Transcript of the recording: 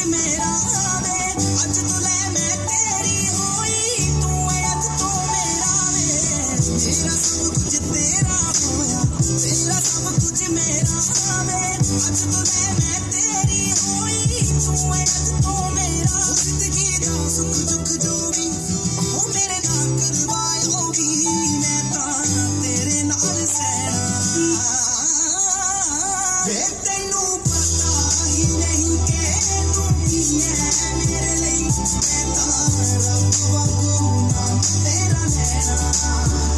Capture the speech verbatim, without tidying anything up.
मेरा वे अज तू ले मैं तेरी होई तू है अज तू मेरा वे मेरा सब कुछ तेरा होया तेरा सब कुछ मेरा वे अज तू ले मैं तेरी होई तू है अज तू मेरा जिंदगी दा सुख दुख जो भी ओ मेरे नाल करवाओगी मैं तां तेरे नाल सहना वे तैनू पता ही नहीं कि तू की है मेरे लिए मैं तां रब वांगू ना तेरा नैना